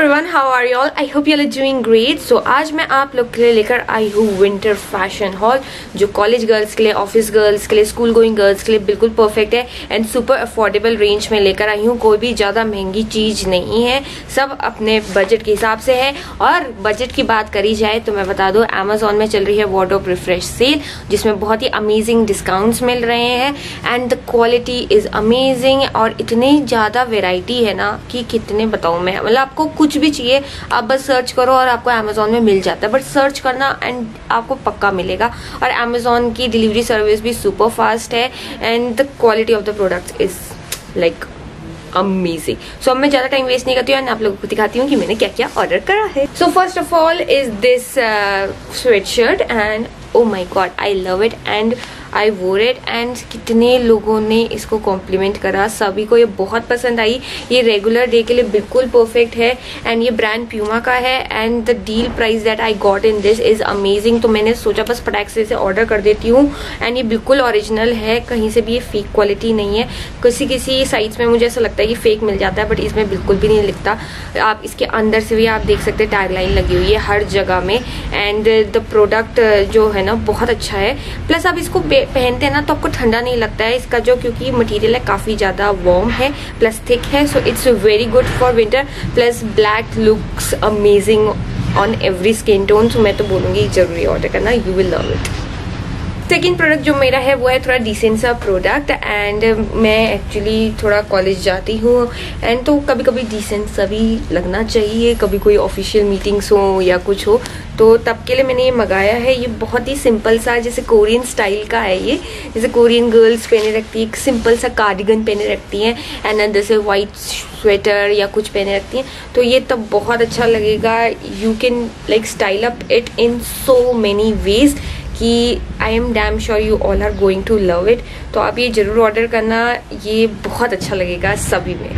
Everyone, how are you all? I hope you are doing great. So आज मैं आप लोग के लिए लेकर आई हूँ विंटर फैशन हॉल, जो कॉलेज गर्ल्स के लिए, ऑफिस गर्ल्स के लिए, स्कूल गोइंग गर्ल्स के लिए बिल्कुल परफेक्ट है एंड सुपर अफोर्डेबल रेंज में लेकर आई हूँ। कोई भी ज़्यादा महंगी चीज़ नहीं है, सब अपने बजट के हिसाब से है। और बजट की बात करी जाए तो मैं बता दूँ, अमेजोन में चल रही है वार्डरोब रिफ्रेश सेल, जिसमें बहुत ही अमेजिंग डिस्काउंट्स मिल रहे हैं and the quality is amazing. और इतनी ज़्यादा वेराइटी है ना कि कितने बताऊँ मैं, मतलब आपको कुछ भी चाहिए आप बस सर्च करो और आपको अमेजोन में मिल जाता है। बट सर्च करना एंड आपको पक्का मिलेगा। और अमेजोन की डिलीवरी सर्विस भी सुपर फास्ट है and the quality of the product is like amazing. So अब मैं ज्यादा टाइम वेस्ट नहीं करती हूँ एंड आप लोगों को दिखाती हूँ कि मैंने क्या क्या ऑर्डर करा है। So first of all is this sweat shirt and oh my god, I love it and I wore it and कितने लोगों ने इसको कॉम्प्लीमेंट करा, सभी को ये बहुत पसंद आई। ये रेगुलर डे के लिए बिल्कुल परफेक्ट है एंड ये ब्रांड प्यूमा का है and the deal price that I got in this is amazing. तो मैंने सोचा बस फटाक से इसे ऑर्डर कर देती हूँ एंड ये बिल्कुल ओरिजिनल है, कहीं से भी ये फेक क्वालिटी नहीं है। किसी साइट्स में मुझे ऐसा लगता है कि फेक मिल जाता है बट इसमें बिल्कुल भी नहीं लिखता। आप इसके अंदर से भी आप देख सकते हैं टैगलाइन लगी हुई है हर जगह में एंड द प्रोडक्ट जो है ना बहुत अच्छा है। प्लस आप इसको पहनते हैं ना तो आपको ठंडा नहीं लगता है इसका, जो क्योंकि मटेरियल है काफी ज्यादा वार्म है प्लस थिक है, so it's very good for winter. Plus black looks amazing on every skin tone, so मैं तो बोलूंगी जरूरी ऑर्डर करना, you will love it. Second product जो मेरा है वो है थोड़ा डिसेंट सा प्रोडक्ट एंड मैं एक्चुअली थोड़ा कॉलेज जाती हूँ एंड तो कभी कभी डिसेंट सा भी लगना चाहिए, कभी कोई ऑफिशियल मीटिंग्स हो या कुछ हो, तो तब के लिए मैंने ये मंगाया है। ये बहुत ही सिंपल सा, जैसे कोरियन स्टाइल का है ये, जैसे कोरियन गर्ल्स पहने रखती है, एक सिंपल सा कार्डिगन पहने रखती हैं एंड अंदर से वाइट स्वेटर या कुछ पहने रखती हैं, तो ये तब बहुत अच्छा लगेगा। You can like style up it in so many ways कि I am damn sure you all are going to love it. तो आप ये जरूर ऑर्डर करना, ये बहुत अच्छा लगेगा सभी में।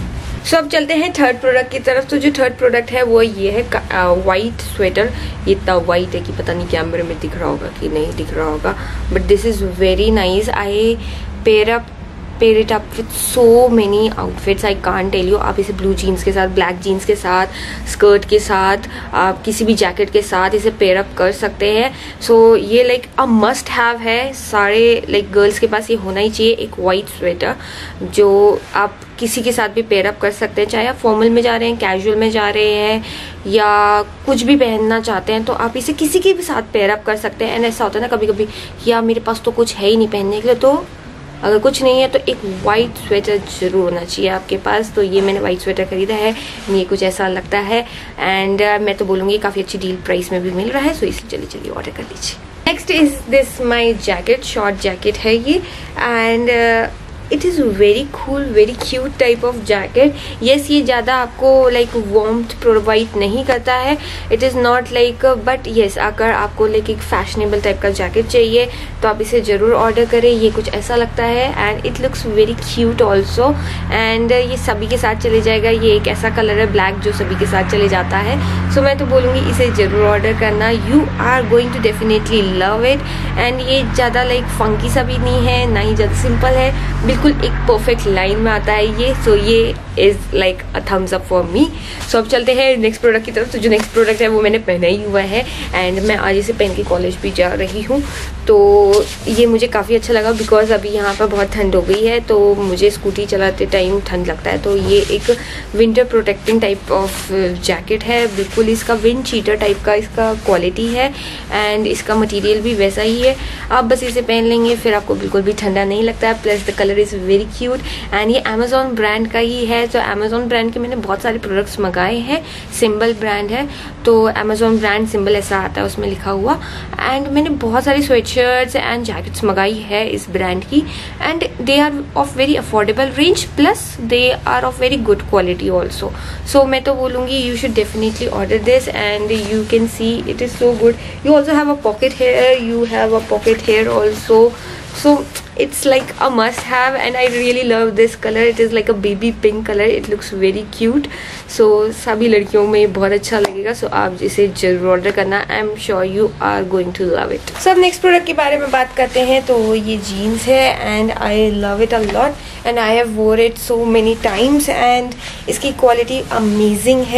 सो अब चलते हैं थर्ड प्रोडक्ट की तरफ। तो जो थर्ड प्रोडक्ट है वो ये है वाइट स्वेटर। ये इतना वाइट है कि पता नहीं कैमरे में दिख रहा होगा कि नहीं दिख रहा होगा, but this is very nice. I pair it up with so many outfits, I can't tell you. आप इसे ब्लू जीन्स के साथ, ब्लैक जीन्स के साथ, स्कर्ट के साथ, आप किसी भी जैकेट के साथ इसे पेयर अप कर सकते हैं। सो ये लाइक अ मस्ट हैव है, सारे लाइक गर्ल्स के पास ये होना ही चाहिए, एक वाइट स्वेटर जो आप किसी के साथ भी पेयर अप कर सकते हैं। चाहे आप फॉर्मल में जा रहे हैं, कैजुअल में जा रहे हैं या कुछ भी पहनना चाहते हैं तो आप इसे किसी के भी साथ पेयर अप कर सकते हैं। एंड ऐसा होता है ना कभी कभी कि यार मेरे पास तो कुछ है ही नहीं पहनने के लिए, तो अगर कुछ नहीं है तो एक वाइट स्वेटर जरूर होना चाहिए आपके पास। तो ये मैंने वाइट स्वेटर खरीदा है, ये कुछ ऐसा लगता है एंड मैं तो बोलूँगी काफ़ी अच्छी डील प्राइस में भी मिल रहा है, सो इसलिए चलिए ऑर्डर कर लीजिए। Next is this my jacket, short jacket है ये and it is very cool, very cute type of jacket. Yes, ये ज़्यादा आपको लाइक वार्मथ प्रोवाइड नहीं करता है, it is not like, but yes अगर आपको लाइक एक फैशनेबल टाइप का जैकेट चाहिए तो आप इसे ज़रूर ऑर्डर करें। ये कुछ ऐसा लगता है and it looks very cute also and ये सभी के साथ चले जाएगा। ये एक ऐसा कलर है ब्लैक जो सभी के साथ चले जाता है, सो मैं तो बोलूँगी इसे ज़रूर ऑर्डर करना, you are going to definitely love it. And ये ज़्यादा लाइक फंकी सा भी नहीं है, ना ही ज़्यादा सिंपल है, बिल्कुल एक परफेक्ट लाइन में आता है ये। सो ये is like a thumbs up for me. So अब चलते हैं नेक्स्ट प्रोडक्ट की तरफ। तो जो नेक्स्ट प्रोडक्ट है वो मैंने पहना ही हुआ है एंड मैं आज इसे पहन के कॉलेज भी जा रही हूँ। तो ये मुझे काफ़ी अच्छा लगा बिकॉज अभी यहाँ पर बहुत ठंड हो गई है, तो मुझे स्कूटी चलाते टाइम ठंड लगता है। तो ये एक winter protecting type of jacket है, बिल्कुल इसका विंड चीटर टाइप का इसका क्वालिटी है एंड इसका मटेरियल भी वैसा ही है। आप बस इसे पहन लेंगे फिर आपको बिल्कुल भी ठंडा नहीं लगता है। Plus the colour is very cute and ये अमेजोन ब्रांड का ही है। तो अमेजोन ब्रांड के मैंने बहुत सारे प्रोडक्ट्स मंगाए हैं, सिंबल ब्रांड है, तो अमेजोन ब्रांड सिंबल ऐसा आता है उसमें लिखा हुआ। एंड मैंने बहुत सारी स्वेटशर्ट्स एंड जैकेट्स मंगाई है इस ब्रांड की and they are of very affordable range plus they are of very good quality also. So मैं तो बोलूँगी you should definitely order this and you can see it is so good. You also have a pocket here, you have a pocket here also, so it's like a must have and I really love this color. It is like a baby pink color, it looks very cute, so सभी लड़कियों में बहुत अच्छा लगेगा। सो आप इसे जरूर order करना, I am sure you are going to love it. So अब नेक्स्ट प्रोडक्ट के बारे में बात करते हैं। तो ये जीन्स है and I love it a lot and I have wore it so many times and इसकी क्वालिटी अमेजिंग है।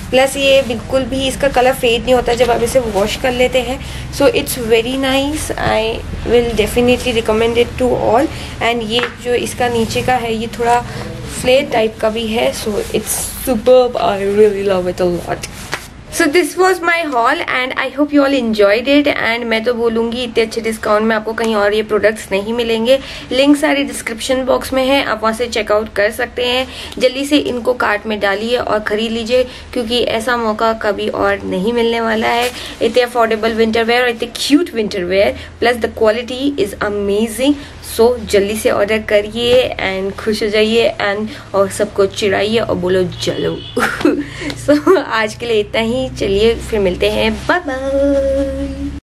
प्लस ये बिल्कुल भी इसका कलर फेड नहीं होता जब आप इसे वॉश कर लेते हैं. So it's very nice. I will definitely recommend it to all. And ये जो इसका नीचे का है ये थोड़ा फ्लेयर टाइप का भी है. So it's superb. I really love it a lot. So this was my haul and I hope you all enjoyed it. and मैं तो बोलूँगी इतने अच्छे डिस्काउंट में आपको कहीं और ये प्रोडक्ट्स नहीं मिलेंगे. लिंक सारी डिस्क्रिप्शन बॉक्स में है, आप वहाँ से चेकआउट कर सकते हैं. जल्दी से इनको कार्ट में डालिए और ख़रीद लीजिए क्योंकि ऐसा मौका कभी और नहीं मिलने वाला है. इतने अफोर्डेबल विंटर वेयर और इतने cute winter wear, plus the quality is amazing. So जल्दी से ऑर्डर करिए एंड खुश हो जाइए एंड और सबको चिढ़ाइए और बोलो चलो. सो आज के लिए इतना ही. चलिए फिर मिलते हैं. Bye bye.